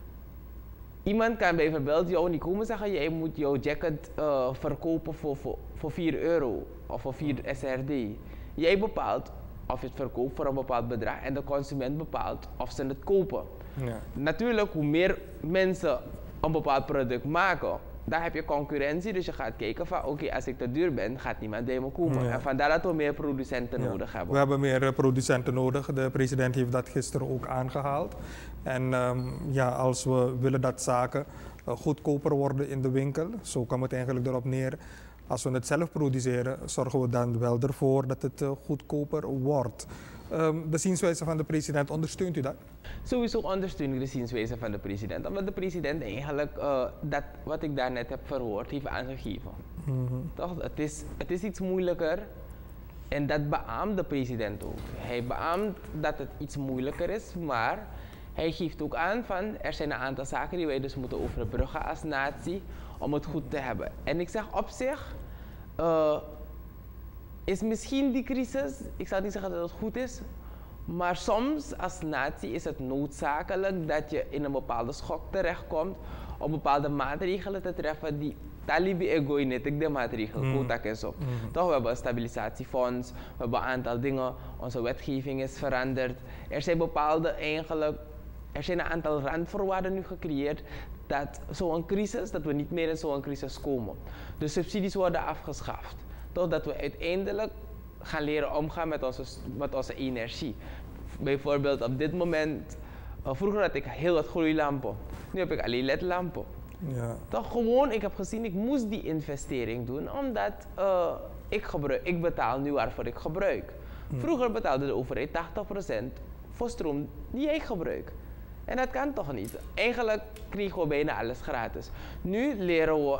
Speaker 7: Iemand kan bijvoorbeeld jou niet komen zeggen, jij moet jouw jacket uh, verkopen voor, voor, voor vier euro of voor vier S R D. Jij bepaalt of je het verkoopt voor een bepaald bedrag en de consument bepaalt of ze het kopen. Ja. Natuurlijk, hoe meer mensen een bepaald product maken, dan heb je concurrentie, dus je gaat kijken van oké, okay, als ik te duur ben, gaat niemand bij me komen. Ja. En vandaar dat we meer producenten ja. nodig hebben.
Speaker 1: We hebben meer uh, producenten nodig. De president heeft dat gisteren ook aangehaald. En um, ja, als we willen dat zaken uh, goedkoper worden in de winkel, zo kwam het eigenlijk erop neer. Als we het zelf produceren, zorgen we dan wel ervoor dat het uh, goedkoper wordt. Um, de zienswijze van de president, ondersteunt u dat?
Speaker 7: Sowieso ondersteun ik de zienswijze van de president. Omdat de president eigenlijk uh, dat wat ik daarnet heb verwoord heeft aangegeven. Mm-hmm. Toch? Het is, het is iets moeilijker en dat beaamt de president ook. Hij beaamt dat het iets moeilijker is, maar hij geeft ook aan van er zijn een aantal zaken die wij dus moeten overbruggen als natie om het goed te hebben. En ik zeg op zich, uh, is misschien die crisis, ik zal niet zeggen dat het goed is, maar soms als natie is het noodzakelijk dat je in een bepaalde schok terechtkomt om bepaalde maatregelen te treffen die talibi ego net ik de maatregelen mm. goed en zo. Mm. Toch, we hebben een stabilisatiefonds, we hebben een aantal dingen, onze wetgeving is veranderd. Er zijn bepaalde eigenlijk, er zijn een aantal randvoorwaarden nu gecreëerd dat zo'n crisis, dat we niet meer in zo'n crisis komen. De subsidies worden afgeschaft. Totdat we uiteindelijk gaan leren omgaan met onze, met onze energie. Bijvoorbeeld op dit moment, uh, vroeger had ik heel wat gloeilampen. Nu heb ik alleen L E D-lampen.
Speaker 1: Ja.
Speaker 7: Toch gewoon, ik heb gezien, ik moest die investering doen, omdat uh, ik, gebruik, ik betaal nu waarvoor ik gebruik. Hmm. Vroeger betaalde de overheid tachtig procent voor stroom die jij gebruikt. En dat kan toch niet? Eigenlijk kregen we bijna alles gratis. Nu leren we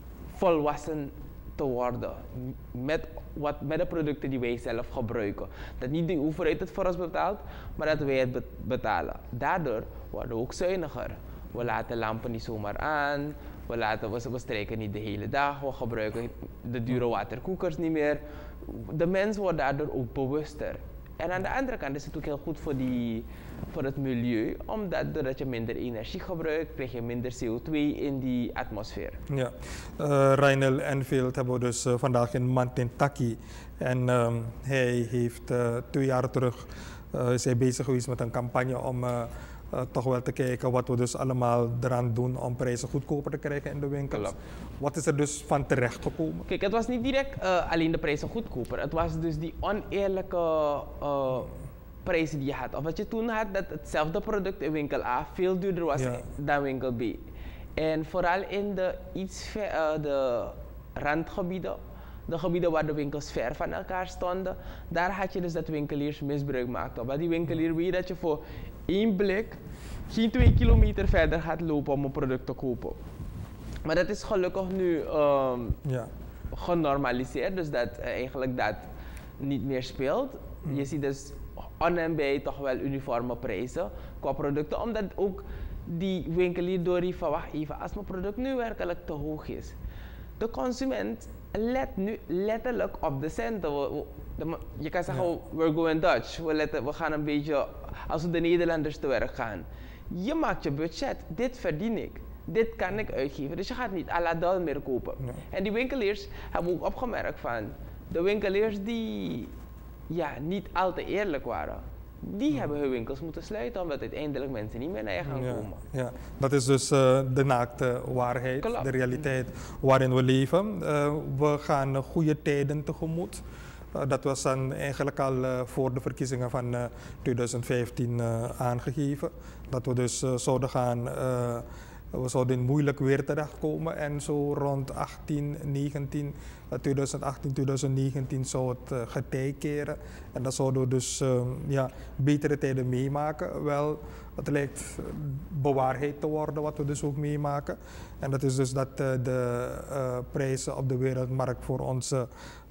Speaker 7: volwassen te worden met, wat, met de producten die wij zelf gebruiken. Dat niet de overheid het voor ons betaalt, maar dat wij het betalen. Daardoor worden we ook zuiniger. We laten lampen niet zomaar aan, we, laten, we, we strijken niet de hele dag, we gebruiken de dure waterkoekers niet meer. De mens wordt daardoor ook bewuster. En aan de andere kant is het ook heel goed voor, die, voor het milieu, omdat doordat je minder energie gebruikt, krijg je minder C O twee in die atmosfeer.
Speaker 1: Ja, uh, Reinel Enfield hebben we dus uh, vandaag in Mantintaki. En um, hij heeft uh, twee jaar terug uh, is hij bezig geweest met een campagne om uh, uh, toch wel te kijken wat we dus allemaal eraan doen om prijzen goedkoper te krijgen in de winkels. Klopt. Wat is er dus van terecht gekomen?
Speaker 7: Kijk, het was niet direct uh, alleen de prijzen goedkoper. Het was dus die oneerlijke uh, prijzen die je had. Of wat je toen had, dat hetzelfde product in winkel A veel duurder was ja. dan winkel B. En vooral in de, iets ver, uh, de randgebieden, de gebieden waar de winkels ver van elkaar stonden, daar had je dus dat winkeliers misbruik maakten. Want die winkelier weet dat je voor één blik geen twee kilometer verder gaat lopen om een product te kopen. Maar dat is gelukkig nu um, ja. genormaliseerd, dus dat uh, eigenlijk dat niet meer speelt. Mm. Je ziet dus on en bij toch wel uniforme prijzen qua producten, omdat ook die winkelier doorheeft van wacht even, als mijn product nu werkelijk te hoog is. De consument let nu letterlijk op de centen. We, we, je kan zeggen, ja. we're going Dutch. We, letten, we gaan een beetje, als we de Nederlanders te werk gaan. Je maakt je budget, dit verdien ik. Dit kan ik uitgeven, dus je gaat niet à la dal meer kopen. Ja. En die winkeliers hebben ook opgemerkt van, de winkeliers die ja, niet al te eerlijk waren, die ja. hebben hun winkels moeten sluiten, omdat uiteindelijk mensen niet meer naar je gaan
Speaker 1: ja.
Speaker 7: komen.
Speaker 1: Ja, dat is dus uh, de naakte waarheid, Klopt. de realiteit waarin we leven. Uh, we gaan goede tijden tegemoet. Uh, dat was dan eigenlijk al uh, voor de verkiezingen van uh, twintig vijftien uh, aangegeven. Dat we dus uh, zouden gaan... Uh, We zouden in moeilijk weer terechtkomen en zo rond achttien, negentien, twintig achttien, twintig negentien zou het uh, getij keren. En dan zouden we dus uh, ja, betere tijden meemaken. Wel, het lijkt bewaarheid te worden wat we dus ook meemaken. En dat is dus dat uh, de uh, prijzen op de wereldmarkt voor onze,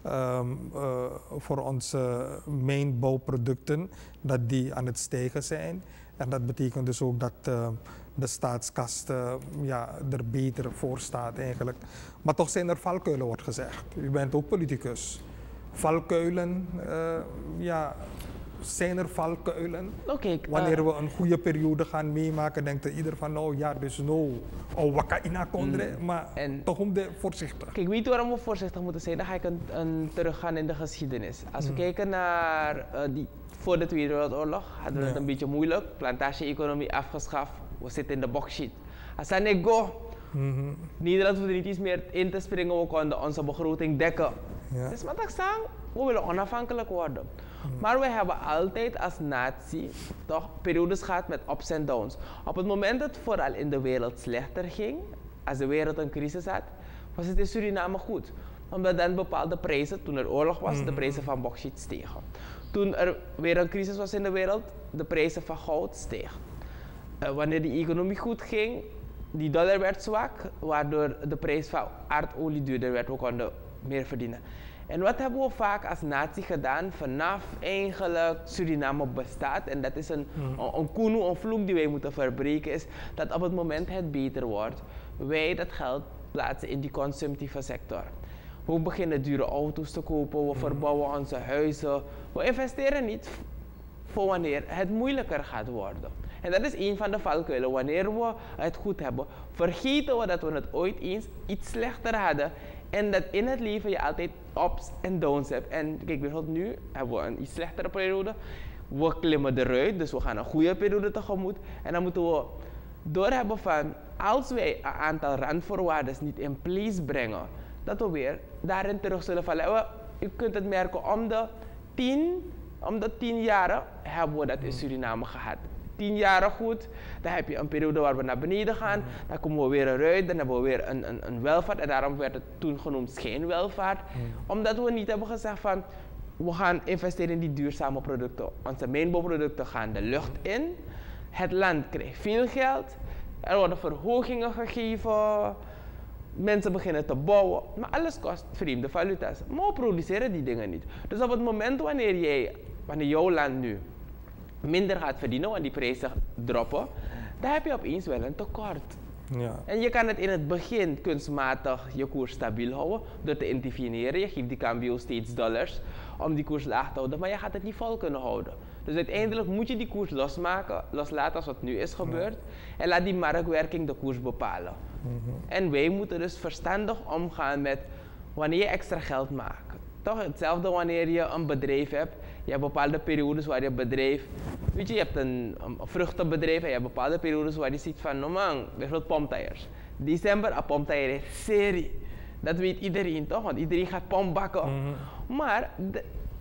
Speaker 1: um, uh, voor onze mijnbouwproducten, dat die aan het stijgen zijn. En dat betekent dus ook dat uh, de staatskast uh, ja, er beter voor staat eigenlijk. Maar toch zijn er valkuilen, wordt gezegd. U bent ook politicus. Valkuilen, uh, ja, zijn er valkuilen?
Speaker 7: Okay,
Speaker 1: Wanneer
Speaker 7: uh,
Speaker 1: we een goede periode gaan meemaken, denkt er ieder van, nou ja, dus no, oh, waka ina kondre, mm, maar en, toch om de voorzichtig.
Speaker 7: Kijk, weet je waarom we voorzichtig moeten zijn? Dan ga ik een, een teruggaan in de geschiedenis. Als we mm. kijken naar uh, die, voor de Tweede Wereldoorlog, hadden we ja. het een beetje moeilijk. Plantage-economie afgeschaft, we zitten in de boxshit. Als dan ik go, mm-hmm. Nederland hoefde niet iets meer in te springen, we konden onze begroting dekken. Ja. Dus wat ik zeg, we willen onafhankelijk worden. Mm. Maar we hebben altijd als natie toch periodes gehad met ups en downs. Op het moment dat het vooral in de wereld slechter ging, als de wereld een crisis had, was het in Suriname goed. Omdat dan bepaalde prijzen, toen er oorlog was, mm. de prijzen van bauxiet stegen. Toen er weer een crisis was in de wereld, de prijzen van goud stegen. Uh, wanneer die economie goed ging, die dollar werd zwak, waardoor de prijs van aardolie duurder werd, we konden meer verdienen. En wat hebben we vaak als natie gedaan vanaf eigenlijk Suriname bestaat, en dat is een, mm. een, een kunu, een vloek die wij moeten verbreken, is dat op het moment het beter wordt, wij dat geld plaatsen in die consumptieve sector. We beginnen dure auto's te kopen, we mm. verbouwen onze huizen, we investeren niet voor wanneer het moeilijker gaat worden. En dat is een van de valkuilen. Wanneer we het goed hebben, vergeten we dat we het ooit eens iets slechter hadden. En dat in het leven je altijd ups en downs hebt. En kijk, bijvoorbeeld nu hebben we een iets slechtere periode. We klimmen eruit, dus we gaan een goede periode tegemoet. En dan moeten we doorhebben van, als wij een aantal randvoorwaarden niet in place brengen, dat we weer daarin terug zullen vallen. U kunt het merken, om de tien, om de tien jaren hebben we dat in Suriname gehad. Tien jaren goed, dan heb je een periode waar we naar beneden gaan, dan komen we weer eruit, dan hebben we weer een, een, een welvaart. En daarom werd het toen genoemd schijnwelvaart. Mm. Omdat we niet hebben gezegd van, we gaan investeren in die duurzame producten. Onze mijnbouwproducten gaan de lucht in, het land krijgt veel geld, er worden verhogingen gegeven, mensen beginnen te bouwen, maar alles kost vreemde valuta's. Maar we produceren die dingen niet. Dus op het moment wanneer, jij, wanneer jouw land nu minder gaat verdienen, want die prijzen droppen, dan heb je opeens wel een tekort. Ja. En je kan het in het begin kunstmatig je koers stabiel houden door te interveneren. Je geeft die cambio steeds dollars om die koers laag te houden, maar je gaat het niet vol kunnen houden. Dus uiteindelijk moet je die koers losmaken, loslaten als wat nu is gebeurd, ja. En laat die marktwerking de koers bepalen. Mm-hmm. En wij moeten dus verstandig omgaan met wanneer je extra geld maakt. Toch hetzelfde wanneer je een bedrijf hebt. Je hebt bepaalde periodes waar je bedrijf, weet je, je hebt een, een vruchtenbedrijf en je hebt bepaalde periodes waar je ziet van, no man, bijvoorbeeld pomptires. December, een pomptire is serie. Dat weet iedereen toch, want iedereen gaat pomp bakken. Mm-hmm. Maar de,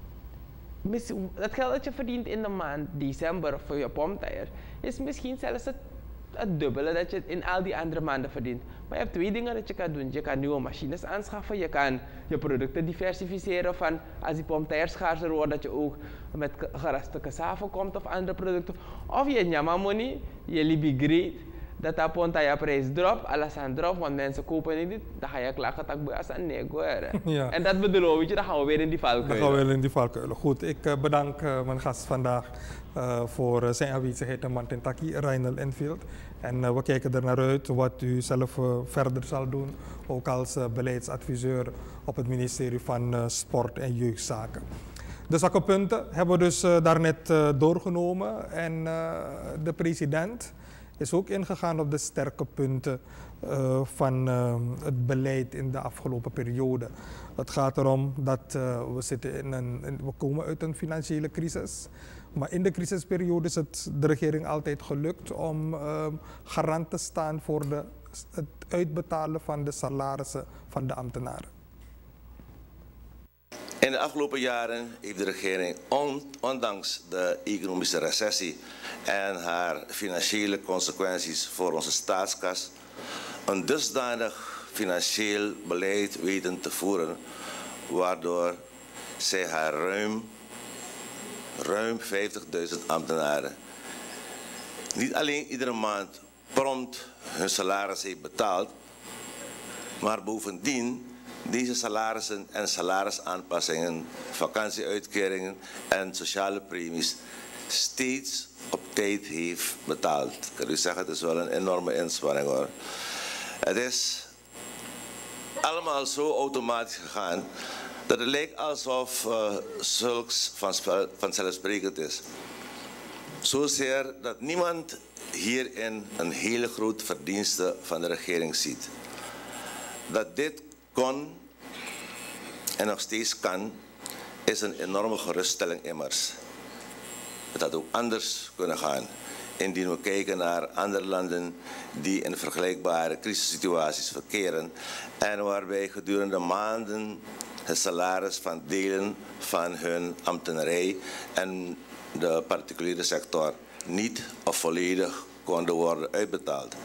Speaker 7: dat geld dat je verdient in de maand december voor je pomptire is misschien zelfs het, het dubbele dat je in al die andere maanden verdient. Maar je hebt twee dingen dat je kan doen. Je kan nieuwe machines aanschaffen, je kan je producten diversificeren van als die pomptires schaarser worden, dat je ook met geraste cassave komt of andere producten. Of je nyama money, je libi great, dat dat pomptire prijs drop, alles aan drop, want mensen kopen niet, dan ga je klagen dat je als een nego. Ja. En dat bedoel ik, weet je, dan gaan we weer in die valkuilen.
Speaker 1: Dan gaan we weer in die valkuilen. Goed, ik uh, bedank uh, mijn gast vandaag uh, voor uh, zijn aanwezigheid in Mantentaki, Reinel Enfield. En uh, we kijken er naar uit wat u zelf uh, verder zal doen, ook als uh, beleidsadviseur op het ministerie van uh, Sport en Jeugdzaken. De zakkenpunten hebben we dus uh, daarnet uh, doorgenomen en uh, de president is ook ingegaan op de sterke punten uh, van uh, het beleid in de afgelopen periode. Het gaat erom dat uh, we, zitten in een, in, we komen uit een financiële crisis. Maar in de crisisperiode is het de regering altijd gelukt om uh, garant te staan voor de, het uitbetalen van de salarissen van de ambtenaren.
Speaker 8: In de afgelopen jaren heeft de regering, on, ondanks de economische recessie en haar financiële consequenties voor onze staatskas, een dusdanig financieel beleid weten te voeren, waardoor zij haar ruim, ruim vijftigduizend ambtenaren niet alleen iedere maand prompt hun salaris heeft betaald, maar bovendien deze salarissen en salarisaanpassingen, vakantieuitkeringen en sociale premies steeds op tijd heeft betaald. Ik kan u zeggen, het is wel een enorme inspanning hoor. Het is allemaal zo automatisch gegaan dat het lijkt alsof uh, zulks van, vanzelfsprekend is. Zozeer dat niemand hierin een hele grote verdienste van de regering ziet. Dat dit kon en nog steeds kan, is een enorme geruststelling immers. Het had ook anders kunnen gaan, indien we kijken naar andere landen die in vergelijkbare crisissituaties verkeren en waarbij gedurende maanden het salaris van delen van hun ambtenarij en de particuliere sector niet of volledig konden worden uitbetaald.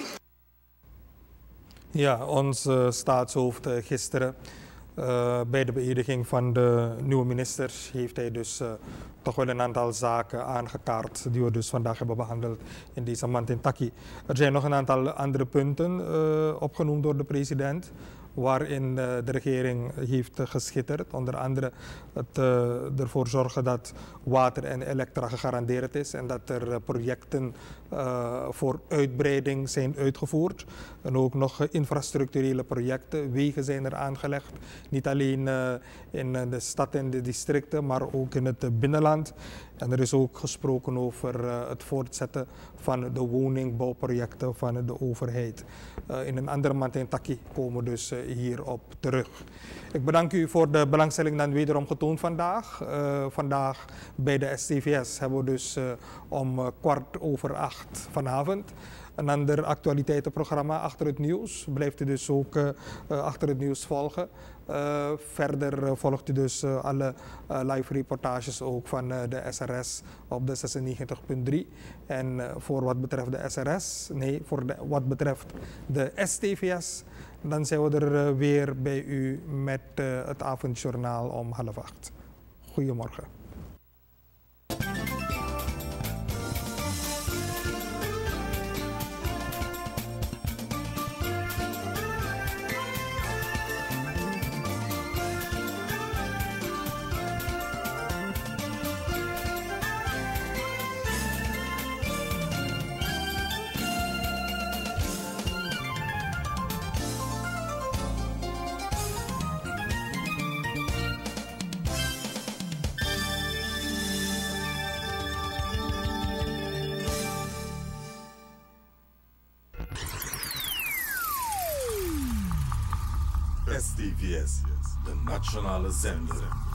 Speaker 1: Ja, onze staatshoofd uh, gisteren uh, bij de beëdiging van de nieuwe ministers heeft hij dus uh, toch wel een aantal zaken aangekaart die we dus vandaag hebben behandeld in deze Mantentaki. Er zijn nog een aantal andere punten uh, opgenoemd door de president, waarin uh, de regering heeft uh, geschitterd. Onder andere het uh, ervoor zorgen dat water en elektra gegarandeerd is en dat er uh, projecten uh, voor uitbreiding zijn uitgevoerd. En ook nog uh, infrastructurele projecten, wegen zijn er aangelegd. Niet alleen uh, in uh, de stad en de districten, maar ook in het uh, binnenland. En er is ook gesproken over uh, het voortzetten van de woningbouwprojecten van de overheid. Uh, in een andere Mantentaki komen we dus uh, hierop terug. Ik bedank u voor de belangstelling dan wederom getoond vandaag. Uh, vandaag bij de S T V S hebben we dus uh, om uh, kwart over acht vanavond een ander actualiteitenprogramma achter het nieuws. Blijft u dus ook uh, uh, achter het nieuws volgen. Uh, verder uh, volgt u dus uh, alle uh, live reportages ook van uh, de S R S op de zesennegentig punt drie. En uh, voor wat betreft de S R S, nee, voor de, wat betreft de S T V S, dan zijn we er uh, weer bij u met uh, het avondjournaal om half acht. Goedemorgen.
Speaker 9: S T V S, de nationale zender